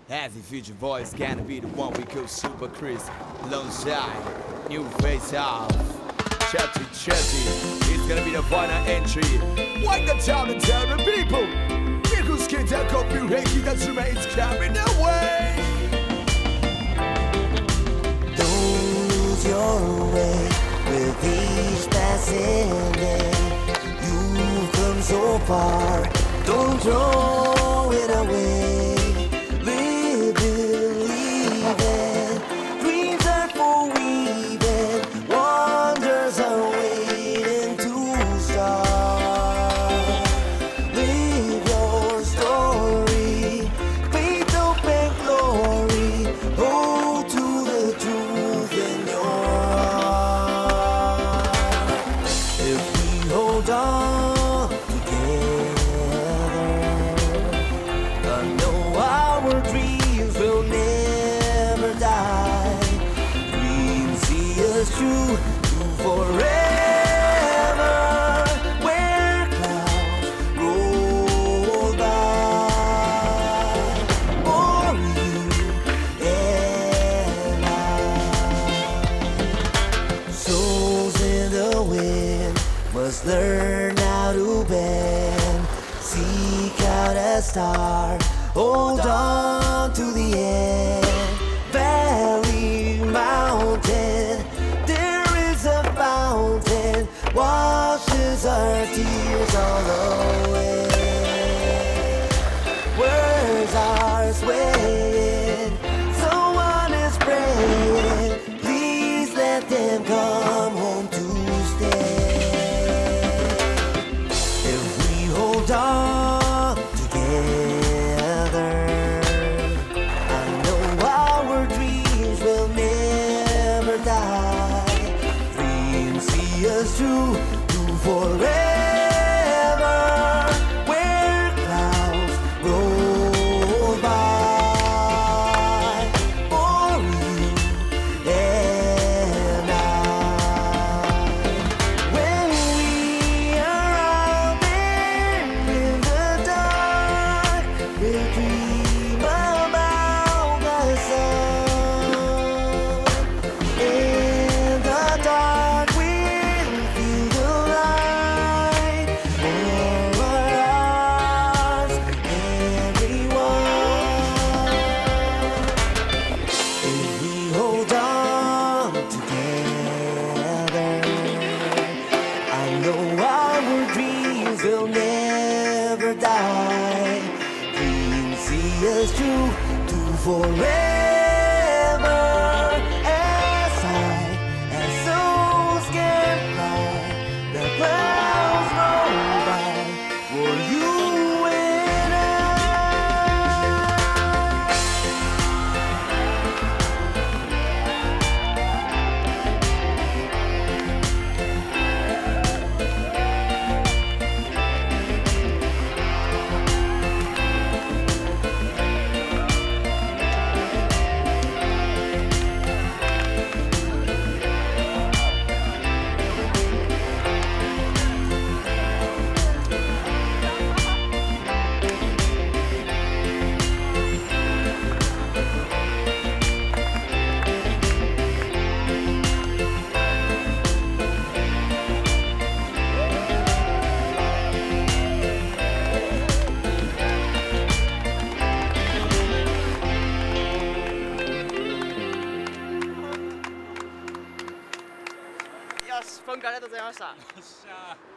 As the future voice gonna be the one we call Super Chris. Lone Shine, new face off. Chatty Chatty, it's gonna be the final entry. Wind the town and tell the people. Nichols kids are copyrighted, that's it's coming away. Don't lose your way with each passing day. You've come so far, don't throw it away. Live believing, dreams are for weaving, wonders are waiting to start. Live your story, faith, hope and glory. Hold to the truth in your heart. If we hold on together, I know our dreams will never die. Dreams see us through to forever, where clouds roll by. For you and I, souls in the wind must learn how to bend. Seek out a star, hold on to the end. Valley, mountain, there is a fountain, washes our tears all away. Words are swaying, someone is praying. Please let them come home to stay. If we hold on together, I know our dreams will never die. Dreams see us through to forever, where clouds roll by. For you and I, when we are out there in the dark, we'll dream about the sun. In the dark, we'll feel the light for our hearts, everyone. If we hold on together, I know our dreams will never die. Dreams see us through to forever. As high as souls can fly, the clouds roll by for you and I. Yes、ファンクありがとうございました。 よっしゃー。